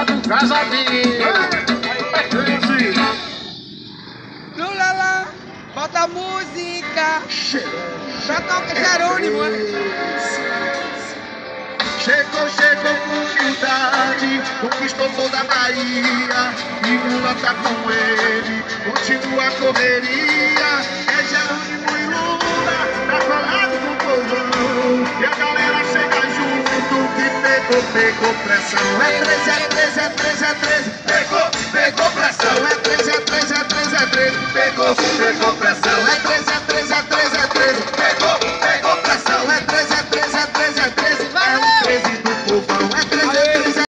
do casadinho. Lula lá, bota a música. Já toca Jerônimo. Chegou com humildade, conquistou toda a Bahia. E Lula tá com ele, continua a correria. É Jerônimo e Lula, tá colado com o povão. E a galera chega junto, que pegou pressão. É 13, é 13, é 13, é 13. Pegou pressão. É 13, é 13, é 13, é 13. Pegou pressão. É 13,